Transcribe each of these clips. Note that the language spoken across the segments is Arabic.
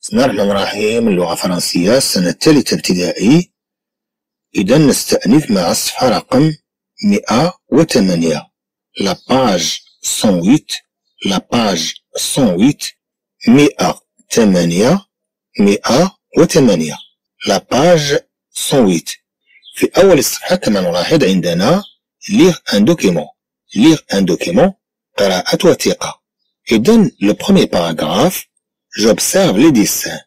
بسم الله الرحمن الرحيم. اللغة الفرنسية السنة الثالثة ابتدائي. إذا نستأنف مع الصفحة رقم 108. لا باج 108 لا باج 108 108 لا باج 108. في أول الصفحة كما نلاحظ عندنا lire un document قراءة وثيقة. إذا le premier paragraphe j'observe les dessins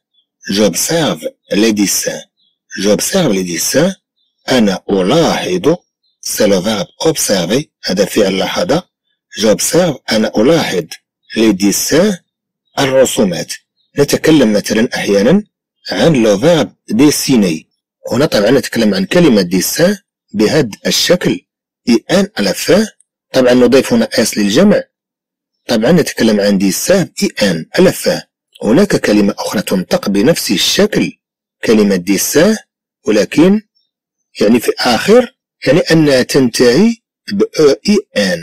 أنا ألاحظ c'est le verbe observer هذا فعل لاحظ. j'observe أنا ألاحظ les dessins الرسومات. نتكلم مثلا أحيانا عن le verbe dessiner. هنا طبعا نتكلم عن كلمة dessin بهذا الشكل ان على fin. طبعا نضيف هنا اس للجمع. طبعا نتكلم عن dessin ان على fin. هناك كلمة أخرى تنطق بنفس الشكل كلمة dessin ولكن يعني في آخر يعني أنها تنتهي ب ان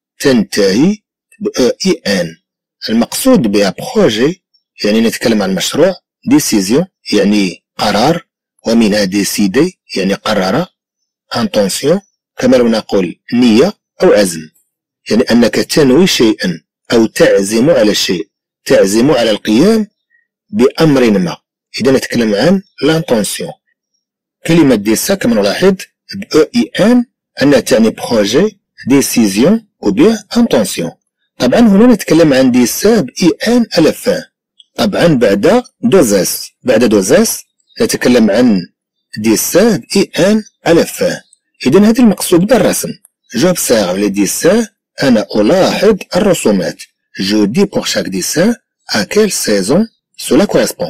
المقصود بها بروجي يعني نتكلم عن مشروع. décision يعني قرار ومنها décider يعني قرر. intention كما لو نقول نية أو عزم يعني أنك تنوي شيئا أو تعزم على شيء تعزم على القيام بأمر ما. إذا نتكلم عن l'intention. كلمة dessin كما نلاحظ ب ان أنها تعني بروجي décision و bien intention. طبعا هنا نتكلم عن dessin ب ان على fin. طبعا بعد دوزاس نتكلم عن dessin ب ان على fin. إذا هذا المقصود بالرسم. j'observe les dessins أنا ألاحظ الرسومات. je dis pour chaque dessin à quelle saison cela correspond.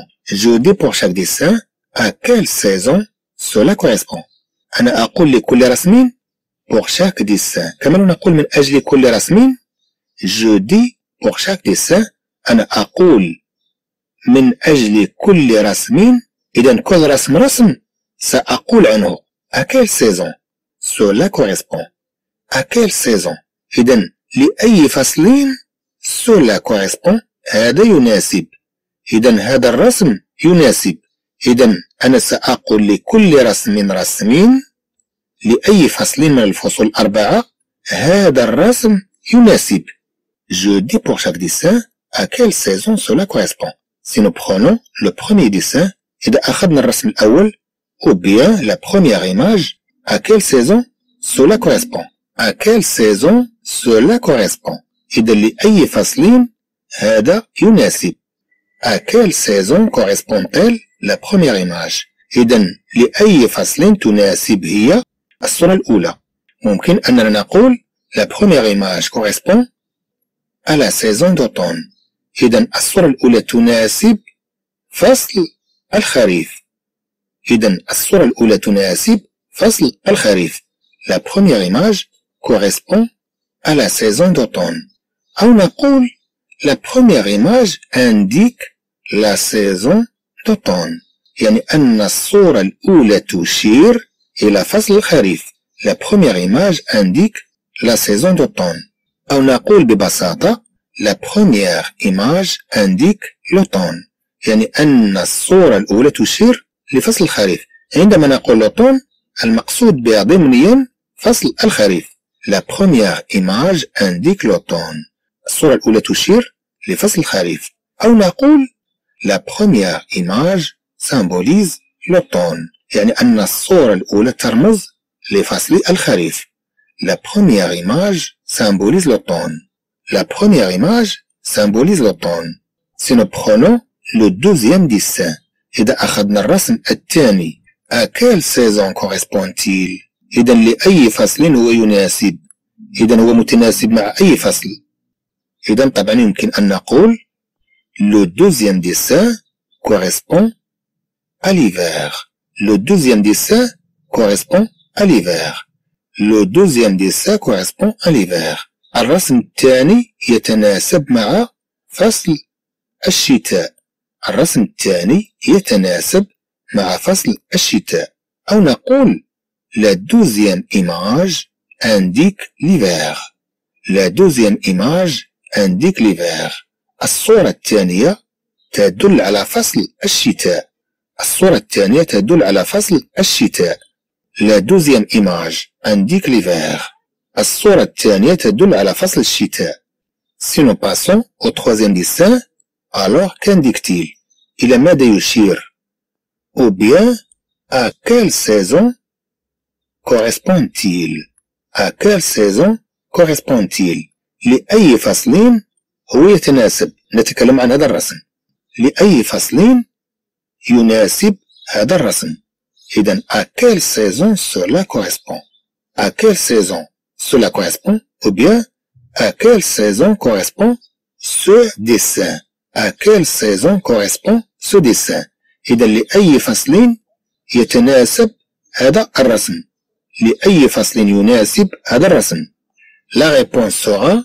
à quelle saison cela correspond. أنا أقول لكل رسم pour chaque dessin كما نقول من أجل كل رسم. je dis pour chaque dessin أنا أقول من أجل كل رسم. إذا كل رسم سأقول عنه à quelle saison cela correspond. à quelle saison إذا لأي فصل cela correspond هذا يناسب. إذا هذا الرسم يناسب. إذا أنا سأقول لكل رسم لأي فصل من الفصول الأربعة هذا الرسم يناسب. je dis pour chaque dessin à quelle saison cela correspond. si nous prenons le premier dessin إذا أخذنا الرسم الأول ou bien la première image à quelle saison cela correspond. à quelle saison cela correspond. إذا لأي فصل هذا يناسب. à quelle saison correspond-elle la première image. إذا لأي فصل تناسب هي الصورة الأولى. ممكن أننا نقول la première image correspond à la saison d'automne. إذا الصورة الأولى تناسب فصل الخريف. إذا الصورة الأولى تناسب فصل الخريف. la première image correspond à la saison d'automne. أو نقول la première image indique la saison d'automne. يعني أن الصورة الأولى تشير إلى فصل الخريف. la première image indique la saison d'automne. أو نقول ببساطة la première image indique l'automne. يعني أن الصورة الأولى تشير لفصل الخريف. عندما نقول l'automne المقصود بها ضمنيا فصل الخريف. la première image indique l'automne. الصورة الأولى تشير لفصل الخريف. أو نقول la première image symbolise l'automne. يعني أن الصورة الأولى ترمز لفصل الخريف. la première image symbolise l'automne. la première image symbolise l'automne. si nous prenons le deuxième dessin إذا أخذنا الرسم الثاني à quelle saison correspond-il. إذا لأي فصل هو يناسب. إذا هو متناسب مع أي فصل. إذا طبعا يمكن أن نقول le deuxième dessin correspond à l'hiver. le deuxième dessin correspond à l'hiver. le deuxième dessin correspond à l'hiver. الرسم الثاني يتناسب مع فصل الشتاء. الرسم الثاني يتناسب مع فصل الشتاء. أو نقول la deuxième image indique l'hiver. la deuxième image indique l'hiver. الصورة الثانية تدل على فصل الشتاء. الصورة الثانية تدل على فصل الشتاء. La deuxième image indique l'hiver. الصورة الثانية تدل على فصل الشتاء. Si nous passons au troisième dessin, alors qu'indique-t-il? إلى ماذا يشير؟ Ou bien, à quelle saison correspond-il? À quelle saison correspond-il؟ لأي فصل هو يتناسب؟ نتكلم عن هذا الرسم. لأي فصل يناسب هذا الرسم؟ إذن à quelle saison cela correspond? À quelle saison cela correspond? Ou bien à quelle saison correspond ce dessin? À quelle saison correspond ce dessin? إذن لأي فصل يتناسب هذا الرسم؟ لأي فصل يناسب هذا الرسم؟ La réponse sera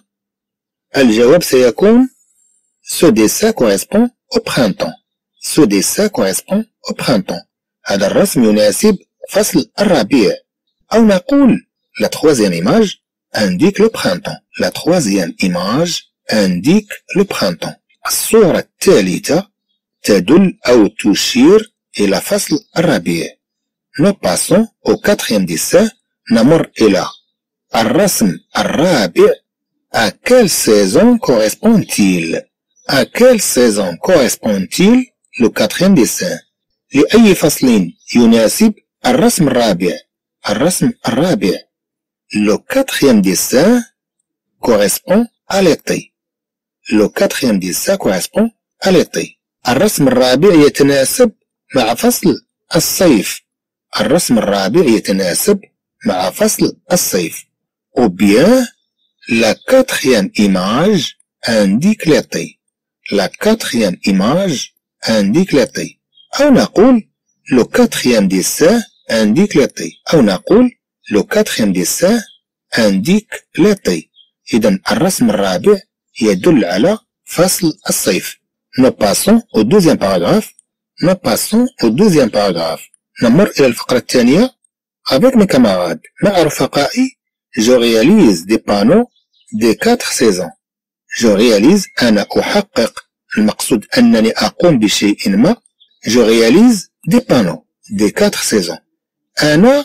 الجواب سيكون ce dessin correspond au printemps. Ce dessin correspond au printemps. هذا الرسم يناسب فصل الربيع. أو نقول la troisième image indique le printemps. La troisième image indique le printemps. الصورة الثالثة تدل أو تشير إلى فصل الربيع. Nous passons au quatrième dessin. نمر إلى الرسم الرابع. À quelle saison correspond-il? À quelle saison correspond-il le quatrième dessin? لأي فصل يناسب الرسم الرابع؟ الرسم الرابع. Le quatrième dessin correspond à l'été. Le quatrième dessin correspond à l'été. الرسم الرابع يتناسب مع فصل الصيف. الرسم الرابع يتناسب مع فصل الصيف. Ou bien la quatrième image indique l'été. La quatrième image indique l'été. أو نقول le quatrième dessin indique l'été. أو نقول le quatrième dessin indique l'été. إذن الرسم الرابع يدل على فصل الصيف. Nous passons au deuxième paragraphe. Nous passons au deuxième paragraphe. نمر إلى الفقرة الثانية. Avec mes camarades, مع رفقائي, je réalise des panneaux des 4 saisons. Je réalise أنا أحقق. المقصود أنني أقوم بشيء ما. Je réalise des panneaux des 4 saisons. أنا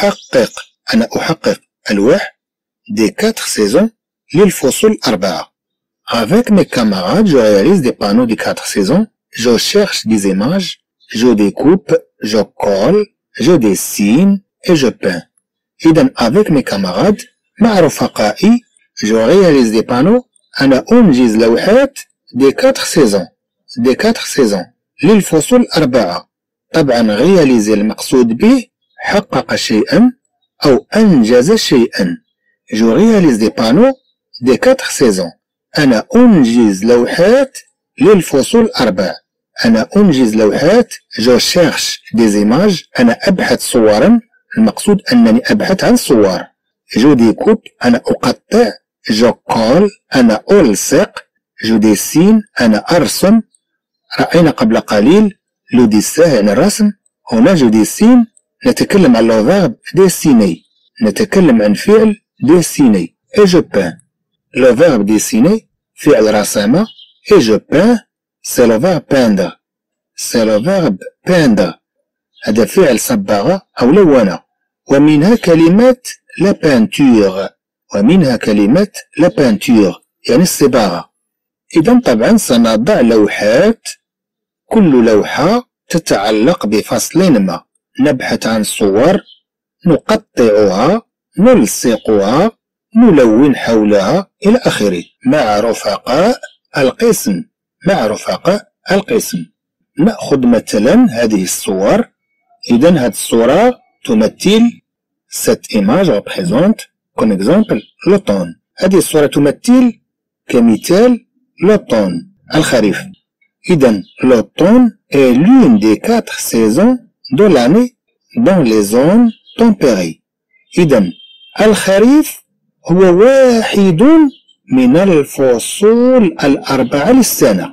أحقق ألواح des 4 saisons للفصول 4. Avec mes camarades, je réalise des panneaux des 4 saisons. Je cherche des images, je découpe, je colle, je dessine et je peins. إذن avec mes camarades, مع رفقائي, je réalise des panneaux. أنا أنجز لوحات des 4 saisons. des 4 saisons. للفصول 4. طبعا réaliser المقصود به حقق شيئا أو أنجز شيئا. Je réalise des panneaux des 4 saisons. أنا أنجز لوحات للفصول 4. أنا أنجز لوحات. Je cherche des images. أنا أبحث صورا. المقصود أنني أبحث عن صور. Je découpe. أنا أقطع. Je colle. أنا ألصق. Je dessine. أنا أرسم. رأينا قبل قليل لو ديسان يعني الرسم. هنا جو ديسين نتكلم عن لو فيرب ديسيني. نتكلم عن فعل ديسيني. et je peins. Le verbe dessiner فعل رسم. et je peins c'est le verbe peindre. c'est le verbe peindre. هذا فعل صبغ أو لون. ومنها كلمة la peinture. ومنها كلمة la peinture يعني الصباغة. إذن طبعا سنضع لوحات. كل لوحة تتعلق بفصل ما. نبحث عن صور نقطعها نلصقها نلون حولها إلى آخره. مع رفقاء القسم. مع رفقاء القسم. نأخذ مثلا هذه الصور. إذن هذه الصورة تمثل cette image représente comme exemple l'automne. هذه الصورة تمثل كمثال l'automne الخريف. إذن l'automne est l'une des 4 saisons de l'année dans les zones tempérées. إذن الخريف هو واحد من الفصول 4 للسنة.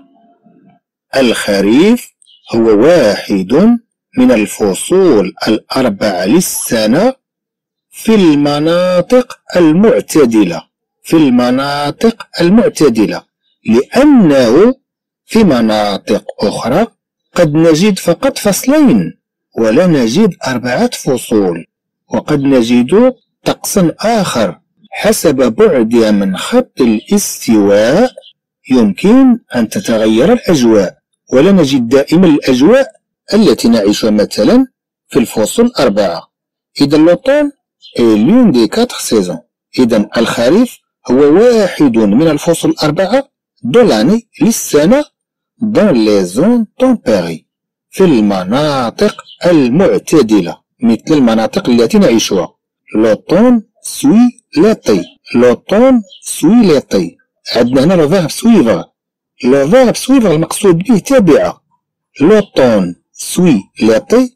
الخريف هو واحد من الفصول 4 للسنة في المناطق المعتدلة. في المناطق المعتدلة لأنه في مناطق أخرى قد نجد فقط فصلين ولا نجد 4 فصول، وقد نجد طقسا آخر حسب بعدها من خط الاستواء يمكن أن تتغير الأجواء، ولا نجد دائما الأجواء التي نعيشها مثلا في الفصول 4. إذا l'automne est l'une des 4 saisons. إذا الخريف هو واحد من الفصول 4 de l'année للسنة dans les zones tempérées في المناطق المعتدلة مثل المناطق التي نعيشها. L'automne suit l'été. L'automne suit l'été. عندنا هنا لو فيرب سويفغ. لو فيرب سويفغ المقصود به تابعة. L'automne suit l'été.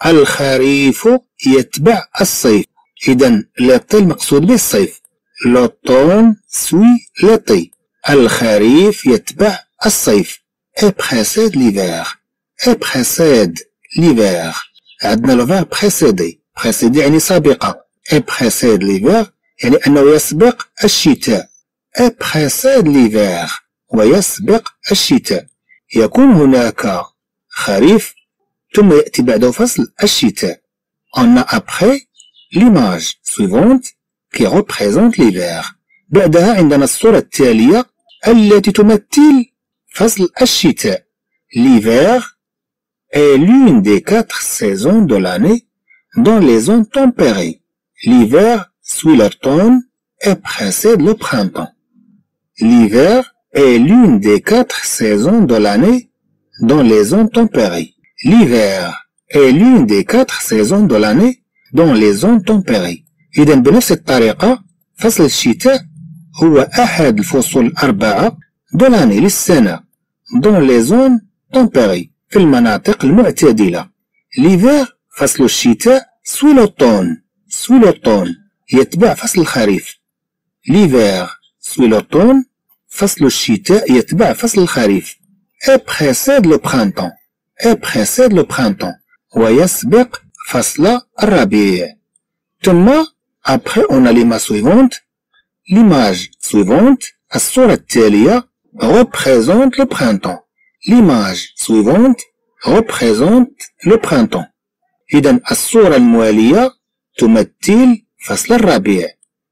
الخريف يتبع الصيف. إذا l'été المقصود به الصيف. L'automne suit l'été. الخريف يتبع الصيف. Et précède l'hiver. Et précède l'hiver. عندنا لو فيرب précéder. précéder يعني سابقة. Et précède l'hiver يعني أنه يسبق الشتاء. Et précède l'hiver ويسبق الشتاء. يكون هناك خريف ثم يأتي بعده فصل الشتاء. On a après l'image suivante qui représente l'hiver. بعدها عندنا الصورة التالية التي تمثل فصل الشتاء. L'hiver est l'une des 4 saisons de l'année dans les zones tempérées. L'hiver suit l'automne et précède le printemps. L'hiver est l'une des 4 saisons de l'année dans les zones tempérées. L'hiver est l'une des 4 saisons de l'année dans les zones tempérées. إذا بنفس الطريقة فصل الشتاء هو أحد الفصول 4 de l'année للسنة dans les zones tempérées في المناطق المعتدلة. L'hiver فصل الشتاء suit l'automne. suit l'automne يتبع فصل الخريف. L'hiver suit l'automne فصل الشتاء يتبع فصل الخريف. Et précède le printemps. Et précède le printemps ويسبق فصل الربيع. ثم après on a l'image suivante. L'image suivante الصورة التالية représente le printemps. L'image suivante représente le printemps. إذا الصورة الموالية تمثل فصل الربيع.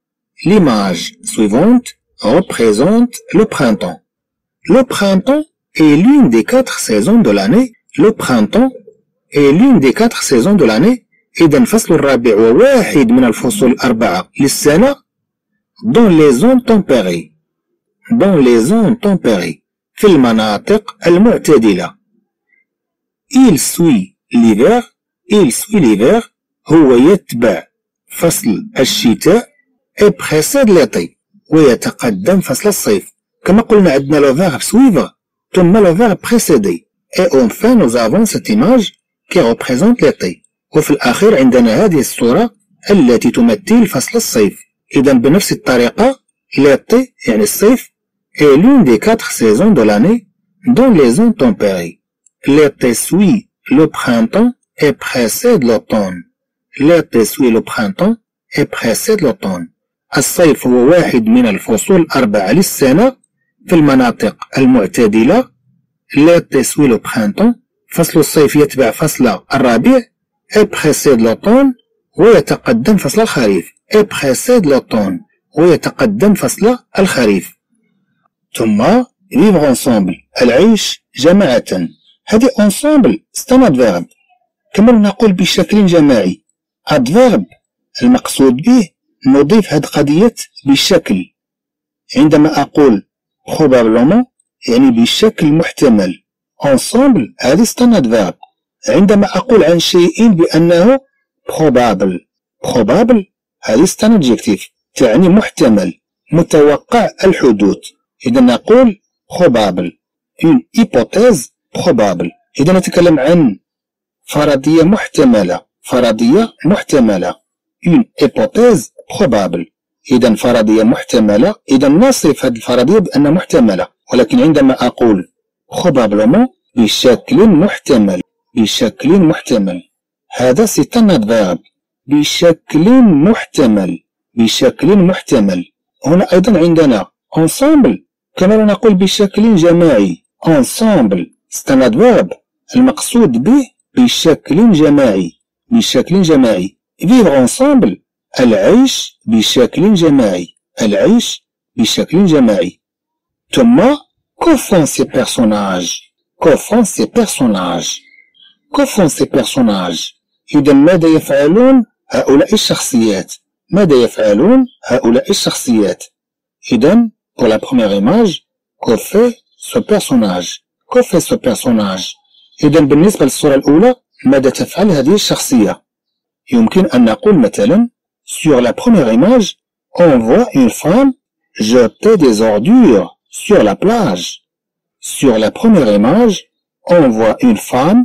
L'image suivante représente le printemps. Le printemps est l'une des 4 saisons de l'année. Le printemps est l'une des 4 saisons de l'année. إذا فصل الربيع هو واحد من الفصول 4 للسنة dans les zones tempérées. dans les zones tempérées في المناطق المعتدلة. Il suit l'hiver. Il suit l'hiver هو يتبع فصل الشتاء. Et précède l'été ويتقدم فصل الصيف. كما قلنا عندنا لو فيرب suivre ثم لو فيرب précéder. Et enfin nous avons cette image qui représente l'été. وفي الأخير عندنا هذه الصورة التي تمثل فصل الصيف. إذا بنفس الطريقة l'été يعني الصيف est l'une des 4 saisons de l'année dans les zones tempérées. L'été suit le printemps et précède l'automne. L'été suit le printemps et précède l'automne. الصيف هو واحد من الفصول 4 للسنة في المناطق المعتدلة. L'été suit le printemps فصل الصيف يتبع فصل الربيع. Et précède l'automne ويتقدم فصل الخريف. Et précède l'automne ويتقدم فصل الخريف. ثم vivre ensemble العيش جماعة. هذه ensemble c'est un adverbe. كما نقول بشكل جماعي. adverbe المقصود به نضيف هذه قضية بشكل. عندما أقول probablement يعني بشكل محتمل. ensemble هذه c'est un adverbe. عندما أقول عن شيء بأنه probable. probable هذه c'est un adjectif تعني محتمل متوقع الحدوث. إذا نقول probable une hypothèse probable. إذا نتكلم عن فرضية محتملة. فرضية محتملة une hypothèse probable. إذا فرضية محتملة. إذا نصف هذه الفرضية بأنها محتملة. ولكن عندما أقول probablement بشكل محتمل. بشكل محتمل هذا c'est un adverbe. بشكل محتمل. بشكل محتمل. هنا أيضا عندنا ensemble كما نقول بشكل جماعي. ensemble c'est un adverbe المقصود به بشكل جماعي بشكل جماعي vivre ensemble العيش بشكل جماعي العيش بشكل جماعي ثم que font ces personnages que font ces personnages que font ces personnages إذا ماذا يفعلون هؤلاء الشخصيات ماذا يفعلون هؤلاء الشخصيات إذا pour la première image que fait ce personnage que fait ce personnage إذا بالنسبة للصورة الأولى ماذا تفعل هذه الشخصية يمكن أن نقول مثلا sur la première image on voit une femme jeter des ordures sur la plage sur la première image on voit une femme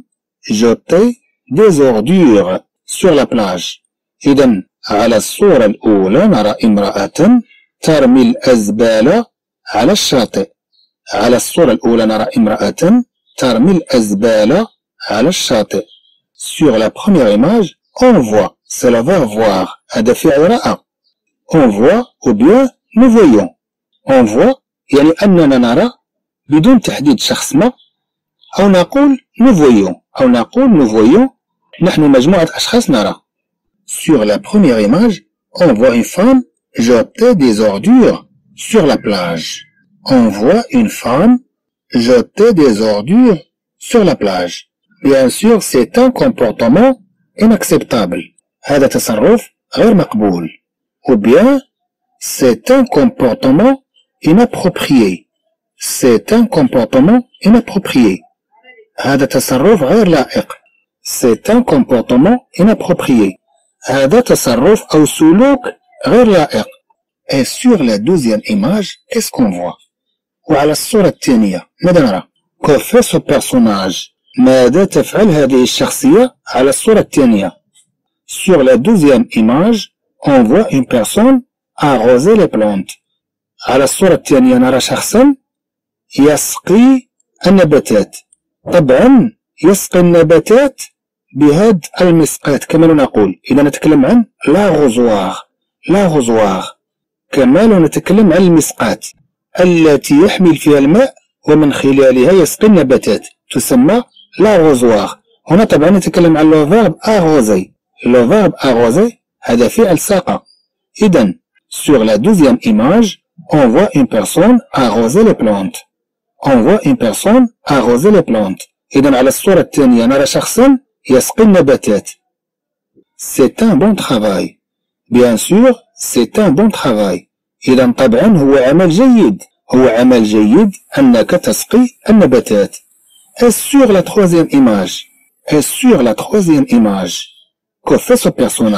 jeter des ordures sur la plage إذا على الصورة الأولى نرى امرأة ترمي الأزبال على الشاطئ على الصورة الأولى نرى امرأة ترمي الأزبال على الشاطئ sur la première image on voit c'est le verbe voir هذا فعل رأى on voit ou bien nous voyons on voit يعني أننا نرى بدون تحديد شخص ما أو نقول nous voyons أو نقول nous voyons نحن مجموعة أشخاص نرى sur la première image on voit une femme jeter des ordures sur la plage on voit une femme jeter des ordures sur la plage bien sûr c'est un comportement inacceptable هذا تصرف غير مقبول ou bien c'est un comportement inapproprié c'est un comportement inapproprié هذا تصرف غير لائق c'est un comportement inapproprié هذا تصرف أو سلوك غير لائق et sur la deuxième image qu'est-ce qu'on voit وعلى الصورة الثانية ماذا نرى que fait ce personnage ماذا تفعل هذه الشخصية على الصورة الثانية sur la deuxième image on voit une personne arroser les plantes على الصورة الثانية نرى شخصا يسقي النباتات طبعا يسقي النباتات بهذا المسقاة كما نقول إذا نتكلم عن لا غزوار كما نتكلم عن المسقاة التي يحمل فيها الماء ومن خلالها يسقي النباتات تسمى لا غزوار هنا طبعا نتكلم عن لو فيرب arroser هذا فعل ساقة إذا sur la deuxième image on voit une personne arroser les plantes إذا على الصورة الثانية نرى شخصا يسقي النباتات c'est un bon travail bien sûr c'est un bon travail إذا طبعا هو عمل جيد أنك تسقي النباتات et sur la troisième image que fait ce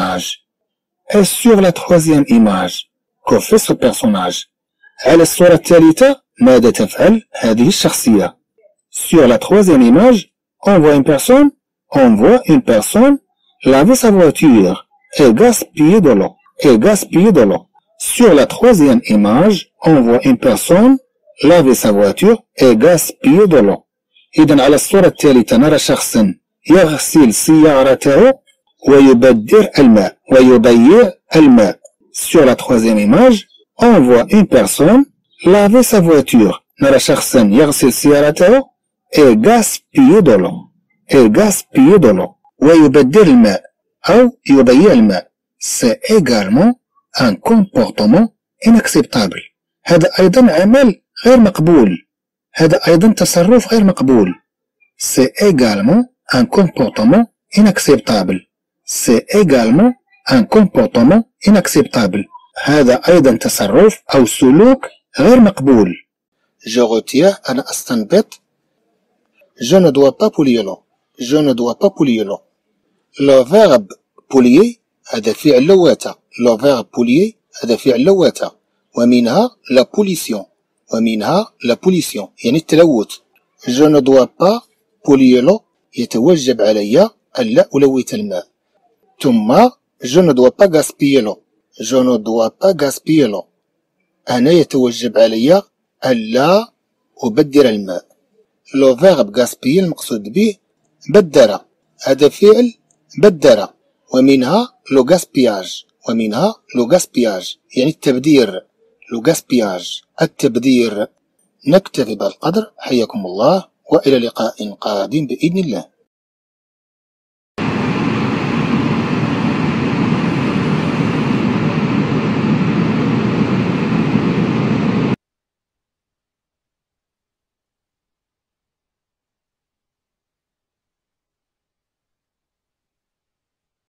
personnage على الصورة الثالثة ماذا تفعل هذه الشخصية sur la troisième image on voit une personne laver sa voiture et gaspiller de l'eau sur la troisième image on voit une personne laver sa voiture et gaspiller de l'eau إذن على الصورة الثالثة نرى شخصا يغسل سيارته ويبذر ويضيع الماء sur la troisième image on voit une personne laver sa voiture نرى شخصا يغسل سيارته et gaspiller de l'eau ويبذر الماء أو يضيع الماء c'est également un comportement inacceptable هذا أيضا عمل غير مقبول هذا أيضا تصرف غير مقبول c'est également un comportement inacceptable هذا أيضا تصرف أو سلوك غير مقبول je retire أنا أستنبط je ne dois pas polluer l'eau le verbe polluer هذا فعل لواتة le verbe polluer هذا فعل لواتة ومنها la pollution يعني التلوث je ne dois pas polluer l'eau يتوجب علي ألا ألوث الماء ثم je ne dois pas gaspiller l'eau أنا يتوجب علي ألا أبدر الماء لو verbe gaspiller المقصود به بدر هذا فعل بدر ومنها لو gaspillage يعني التبذير التبذير نكتفي بهذا القدر. حياكم الله وإلى لقاء قادم بإذن الله.